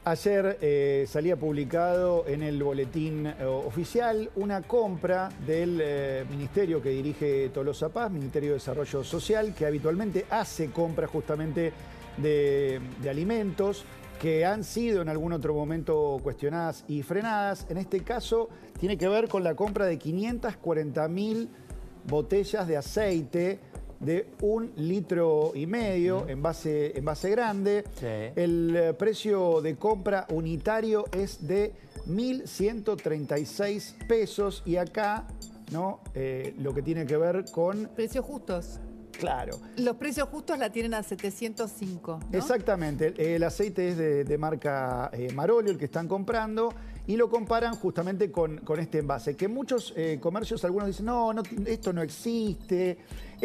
Ayer salía publicado en el boletín oficial una compra del ministerio que dirige Tolosa Paz, Ministerio de Desarrollo Social, que habitualmente hace compras justamente de alimentos que han sido en algún otro momento cuestionadas y frenadas. En este caso tiene que ver con la compra de 540.000 botellas de aceite de 1,5 litros en base grande. Sí. El precio de compra unitario es de 1.136 pesos y acá, ¿no? Lo que tiene que ver con... Precios justos. Claro. Los precios justos la tienen a 705, ¿no? Exactamente. El aceite es de marca Marolio, el que están comprando, y lo comparan justamente con este envase. Que muchos comercios, algunos dicen, no, esto no existe,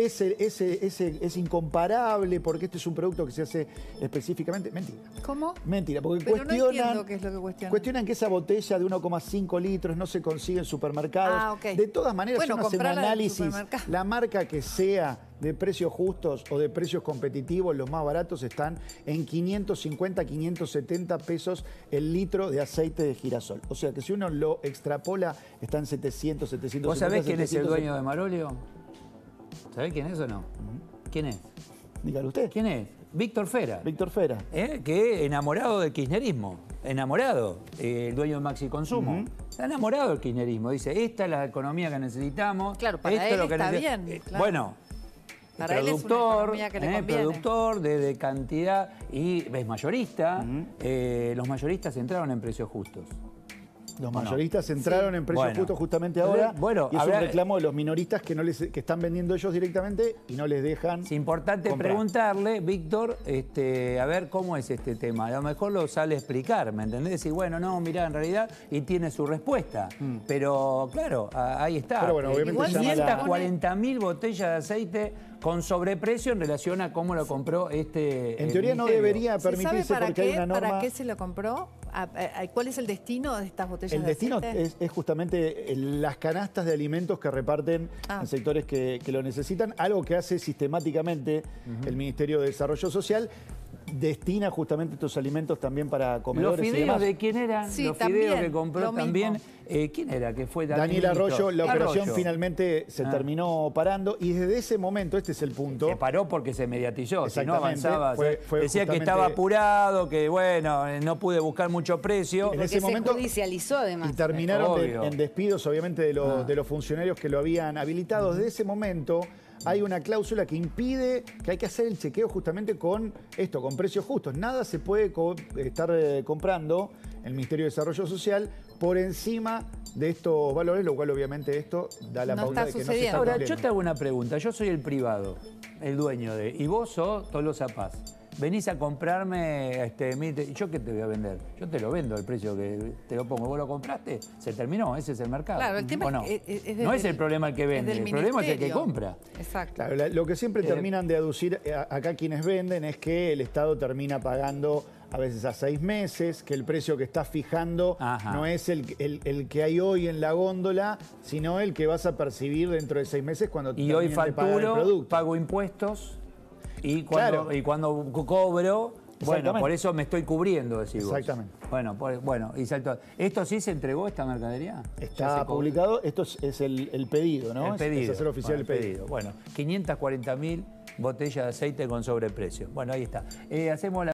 es incomparable porque este es un producto que se hace específicamente. Mentira. ¿Cómo? Mentira, porque pero no entiendo qué es lo que cuestionan. Cuestionan que esa botella de 1,5 litros no se consigue en supermercados. Ah, okay. De todas maneras, bueno, uno hace un análisis, la marca que sea de precios justos o de precios competitivos, los más baratos están en 550, 570 pesos el litro de aceite de girasol. O sea que si uno lo extrapola, está en 700, 750. ¿Vos sabés quién es el dueño de Marolio? ¿Sabés quién es o no? ¿Quién es? Dígalo usted. ¿Quién es? Víctor Fera. Víctor Fera. Que enamorado del kirchnerismo. Enamorado. El dueño de Maxi Consumo. Está enamorado del kirchnerismo. Dice, esta es la economía que necesitamos. Claro, para esto él es lo que está bien. Claro. Bueno, para él es una economía que le conviene. Productor de cantidad y es mayorista. Los mayoristas entraron en precios justos. Los mayoristas entraron en precios justos justamente ahora. Y es un reclamo de los minoristas que están vendiendo ellos directamente y no les dejan. Es importante preguntarle, Víctor, a ver cómo es este tema. A lo mejor lo sale a explicar, ¿me entendés? Y bueno, no, mirá, en realidad, y tiene su respuesta. Pero claro, ahí está. Pero bueno, obviamente 540.000 botellas de aceite con sobreprecio en relación a cómo lo compró este. En teoría no debería permitirse porque hay una norma. ¿Para qué se lo compró? ¿Cuál es el destino de estas botellas de aceite? El destino es justamente las canastas de alimentos que reparten en sectores que lo necesitan, algo que hace sistemáticamente el Ministerio de Desarrollo Social. Destina justamente estos alimentos también para comedores. ¿Los fideos de quién eran? Sí, los fideos que compró también. ¿Quién era? Que fue Daniel Arroyo. La operación finalmente se terminó parando y desde ese momento, este es el punto. Se paró porque se mediatizó, si no avanzaba. Decía que estaba apurado, que bueno, no pude buscar mucho precio. En ese momento se judicializó además. Y terminaron en despidos, obviamente, de los funcionarios que lo habían habilitado. Desde ese momento hay una cláusula que impide, que hay que hacer el chequeo justamente con esto, con precios justos. Nada se puede estar comprando el Ministerio de Desarrollo Social por encima de estos valores, lo cual obviamente esto da la pauta de que no se está Ahora, cumpliendo. yo te hago una pregunta. Yo soy el privado, el dueño y vos sos Tolosa Paz. Venís a comprarme, ¿yo qué te voy a vender? Yo te lo vendo al precio que te lo pongo. ¿Vos lo compraste? Se terminó, ese es el mercado. Claro, el tema no es el problema el que vende, el problema es el que compra. Exacto. Claro, lo que siempre terminan de aducir acá quienes venden es que el Estado termina pagando a veces a 6 meses, que el precio que estás fijando no es el que hay hoy en la góndola, sino el que vas a percibir dentro de 6 meses cuando y hoy facturo, pago impuestos. Y cuando cobro, bueno, por eso me estoy cubriendo, decís vos. Exactamente. Bueno, y salto. ¿Esto sí se entregó, esta mercadería? Está publicado, esto es el pedido, ¿no? El pedido. Es hacer oficial el pedido. Bueno, 540.000 botellas de aceite con sobreprecio. Bueno, ahí está. Hacemos la